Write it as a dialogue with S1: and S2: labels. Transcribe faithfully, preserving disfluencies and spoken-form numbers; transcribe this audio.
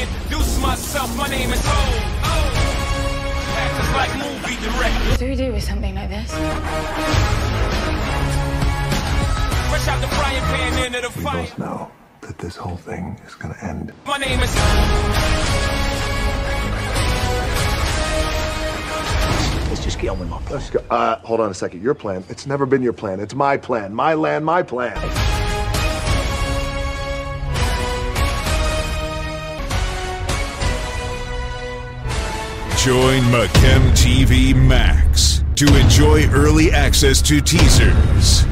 S1: introduce myself, my name is HOBBS. Actors like movie directors.
S2: What do we do with something like this?
S1: Fresh out the frying pan into the fire.
S3: We both know that this whole thing is gonna end.
S1: My name is
S4: Let's just get on with my plan.
S3: Let's go. Uh, hold on a second. Your plan. It's never been your plan. It's my plan. My land, my plan.
S5: Join McChem T V Max to enjoy early access to teasers,